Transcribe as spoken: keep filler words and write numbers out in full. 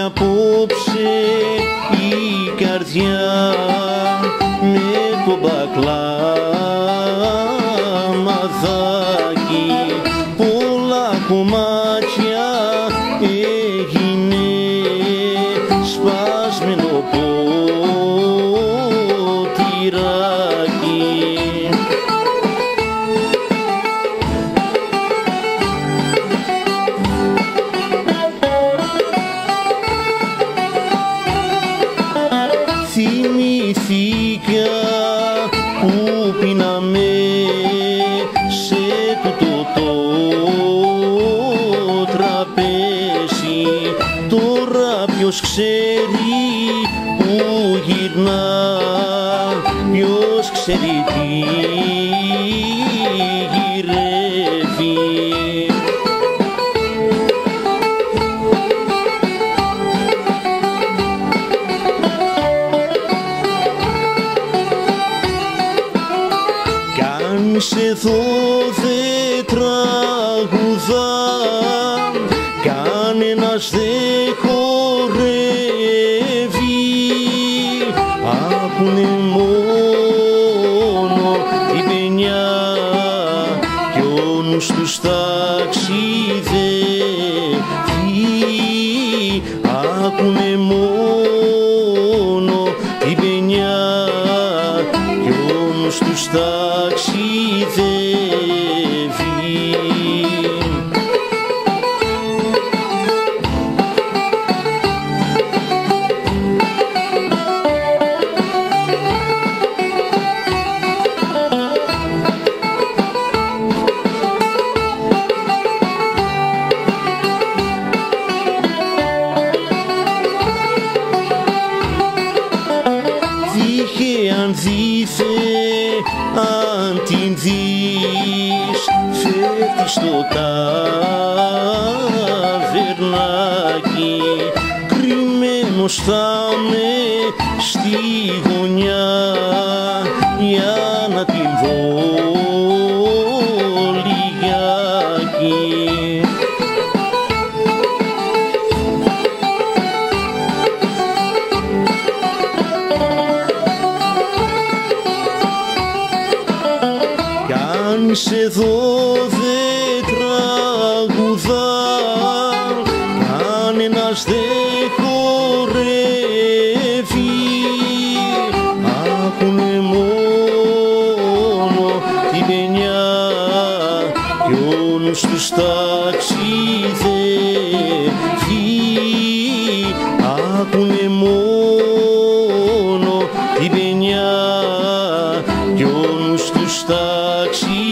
απόψε η καρδιά με το μπακλαμαδάκι πολλά κομμάτια έγινε σπασμένο ποτηράκι. Θυμήθηκα που πίναμε σε τούτο το τραπέζι, τώρα ποιος ξέρει που γυρνά, ποιος ξέρει τι γυρεύει. Σε δω δε τραγουδά, κανένας δε χορεύει, ακούνε μόνο η παινιά κι ο νους τους ταξιδεύει, ακούνε μόνο η παινιά κι ο νους τους ταξιδεύει. Δίχε αν δίθε αν την δεις φεύγει στο ταβερνάκι, κρυμμένος θα με στη γωνιά για να την δω λιγάκι. Σε δω δε τραγουδά, κανένας δε χορεύει, ακούνε μόνο την παινιά κι ο νους τους ταξιδεύει, ακούνε μόνο την παινιά κι ο νους τους ταξιδεύει.